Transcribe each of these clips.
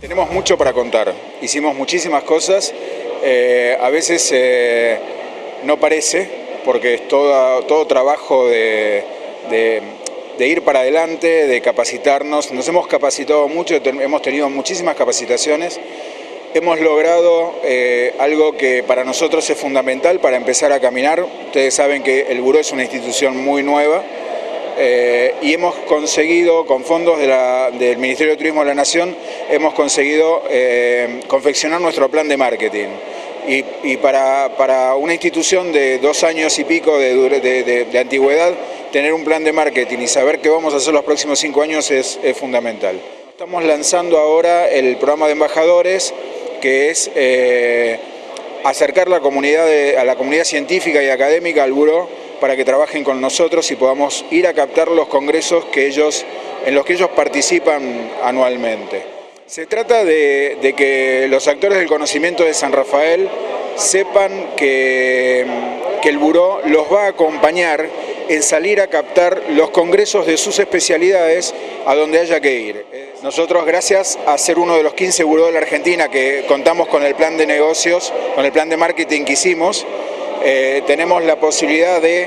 Tenemos mucho para contar, hicimos muchísimas cosas, a veces no parece, porque es todo trabajo de ir para adelante, de capacitarnos. Nos hemos capacitado mucho, hemos tenido muchísimas capacitaciones, hemos logrado algo que para nosotros es fundamental para empezar a caminar. Ustedes saben que el Buró es una institución muy nueva, y hemos conseguido, con fondos del Ministerio de Turismo de la Nación, hemos conseguido confeccionar nuestro plan de marketing. Y para una institución de 2 años y pico de antigüedad, tener un plan de marketing y saber qué vamos a hacer los próximos 5 años es fundamental. Estamos lanzando ahora el programa de embajadores, que es acercar a la comunidad científica y académica al Buró, para que trabajen con nosotros y podamos ir a captar los congresos en los que ellos participan anualmente. Se trata de que los actores del conocimiento de San Rafael sepan que el Buró los va a acompañar en salir a captar los congresos de sus especialidades a donde haya que ir. Nosotros, gracias a ser uno de los 15 buró de la Argentina que contamos con el plan de negocios, con el plan de marketing que hicimos, tenemos la posibilidad de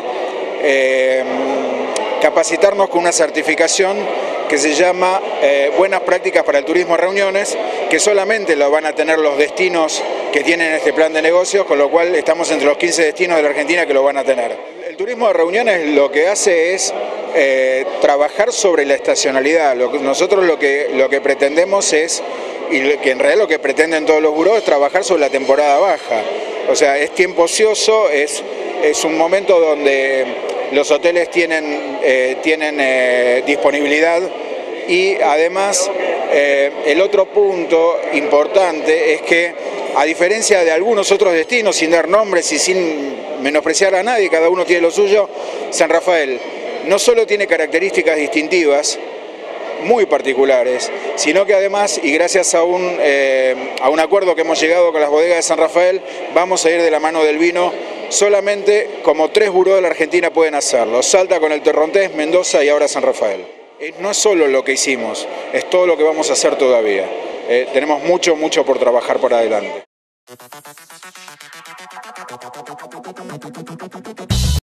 capacitarnos con una certificación que se llama Buenas Prácticas para el Turismo a Reuniones, que solamente lo van a tener los destinos que tienen este plan de negocios, con lo cual estamos entre los 15 destinos de la Argentina que lo van a tener. El turismo de reuniones lo que hace es trabajar sobre la estacionalidad. Nosotros lo que pretendemos es, y que en realidad lo que pretenden todos los burós, es trabajar sobre la temporada baja. O sea, es tiempo ocioso, es un momento donde los hoteles tienen disponibilidad, y además el otro punto importante es que, a diferencia de algunos otros destinos, sin dar nombres y sin menospreciar a nadie, cada uno tiene lo suyo, San Rafael no solo tiene características distintivas muy particulares, sino que además, y gracias a un acuerdo que hemos llegado con las bodegas de San Rafael, vamos a ir de la mano del vino. Solamente como 3 burós de la Argentina pueden hacerlo: Salta con el Torrontés, Mendoza y ahora San Rafael. No es solo lo que hicimos, es todo lo que vamos a hacer todavía. Tenemos mucho por trabajar por adelante.